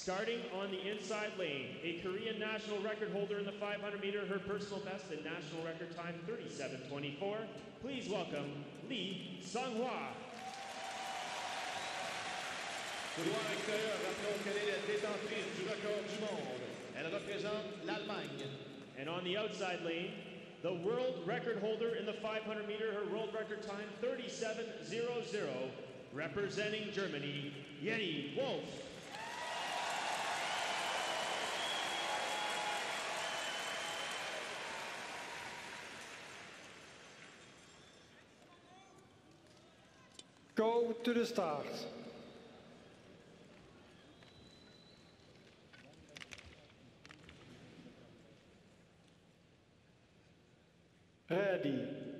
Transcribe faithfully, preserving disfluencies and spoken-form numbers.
Starting on the inside lane, a Korean national record holder in the five hundred meter, her personal best and national record time thirty-seven twenty-four. Please welcome Lee Sang-Hwa. Couloir extérieur, rappelons qu'elle est la détentrice du record du monde. Elle représente l'Allemagne. And on the outside lane, the world record holder in the five hundred meter, her world record time thirty-seven hundred, representing Germany, Jenny Wolf. Go to the start. Ready.